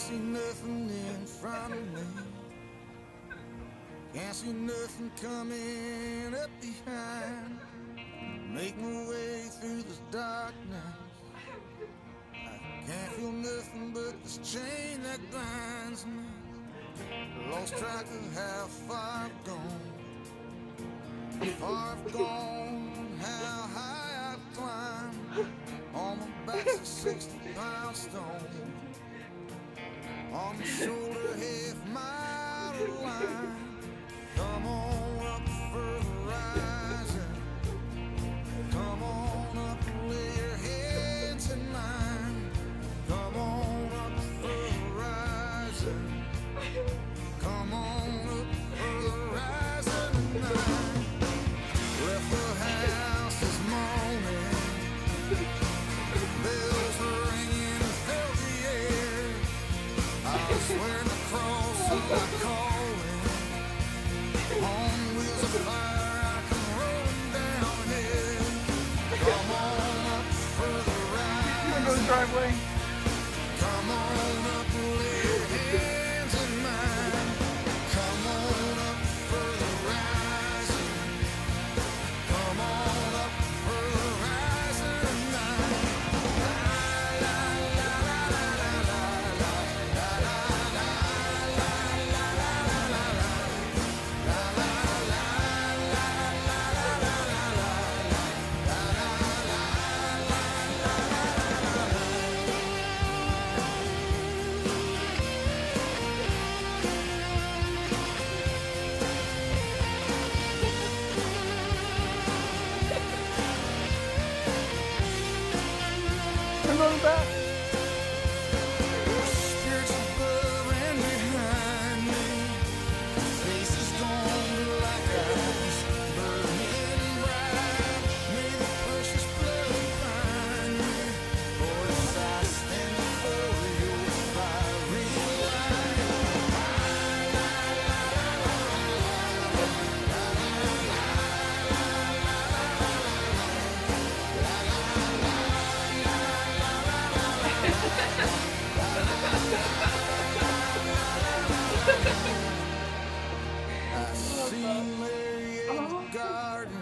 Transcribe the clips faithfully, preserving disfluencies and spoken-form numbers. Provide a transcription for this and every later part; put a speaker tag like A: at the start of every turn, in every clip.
A: see nothing in front of me. Can't see nothing coming up behind. Make my way through this darkness. I can't feel nothing but this chain that binds me. Lost track of how far I've gone. Far I've gone, how high I've climbed. On my back's a sixty pound stone. On the shoulder, half mile of line. Come on up for the horizon. Come on up and lay your heads in mine. Come on up for the horizon. Come on up for the horizon tonight. Left the house this morning. Bells were ringing and filled the air. I was wearing the cross on my calling. On wheels of fire, I come rolling down here. Come on up for the ride.
B: You wanna go to the driveway?
A: Come on up and lay your hands in mine. Come on up for the rising. Come on up for the rising tonight. La la la la la la la la la la la la la la la.
B: Come on back.
A: Spirits above and behind me. Faces gone like eyes, burning bright. May the precious blood find me. For as I stand before your fiery I see Mary in the garden,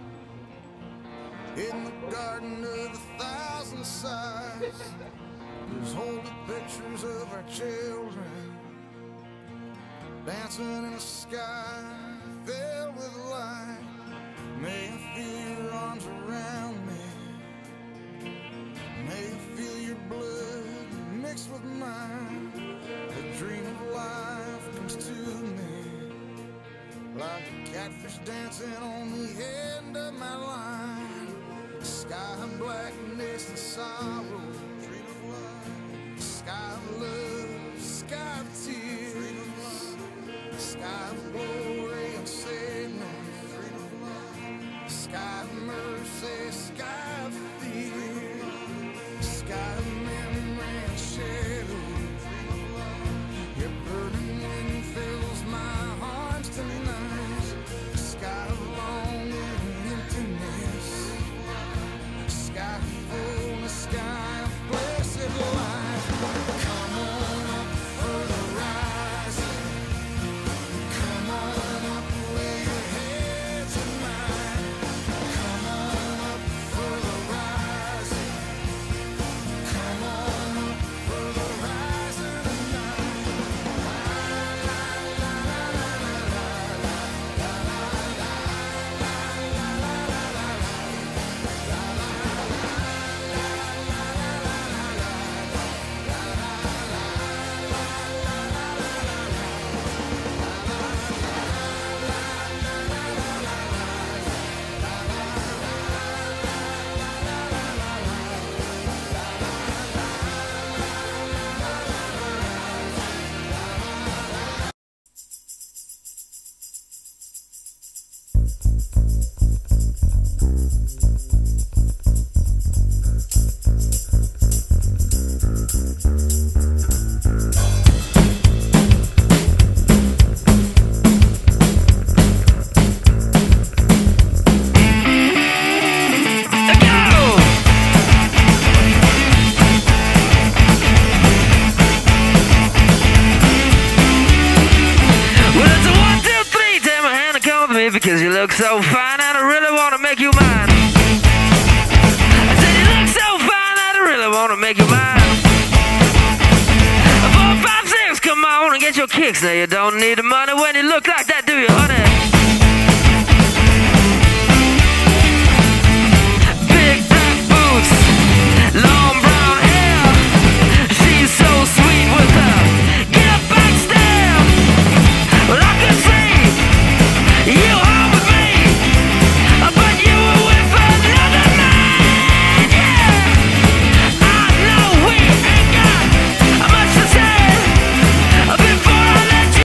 A: in the garden of a thousand sighs. There's holy pictures of our children dancing in a sky filled with light. May I feel your arms around me. May I feel your blood mixed with mine. A dream of life comes to me, like a catfish dancing on the end of my line. Sky of blackness and sorrow, dream of love. Sky of love, sky of tears. Sky of glory and sadness, dream of love. Sky of mercy, sky of fear. Sky of memory and shadow, dream of love. Your burning wind fills my arms tonight. Sky of longing and emptiness. Sky of fullness, sky
C: look so fine and I really wanna make you mine. I said you look so fine and I really wanna make you mine. Four, five, six, come on and get your kicks. Now you don't need the money when you look like that, do you, honey?